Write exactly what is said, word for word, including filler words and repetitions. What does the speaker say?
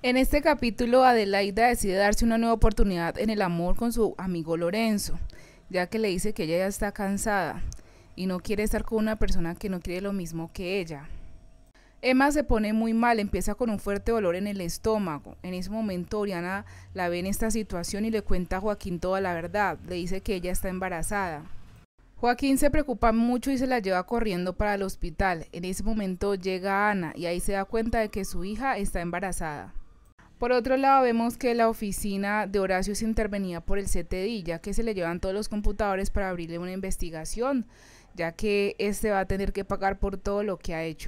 En este capítulo, Adelaida decide darse una nueva oportunidad en el amor con su amigo Lorenzo, ya que le dice que ella ya está cansada y no quiere estar con una persona que no quiere lo mismo que ella. Emma se pone muy mal, empieza con un fuerte dolor en el estómago. En ese momento Oriana la ve en esta situación y le cuenta a Joaquín toda la verdad. Le dice que ella está embarazada. Joaquín se preocupa mucho y se la lleva corriendo para el hospital. En ese momento llega Ana y ahí se da cuenta de que su hija está embarazada. Por otro lado, vemos que la oficina de Horacio es intervenida por el C T D I, ya que se le llevan todos los computadores para abrirle una investigación, ya que este va a tener que pagar por todo lo que ha hecho.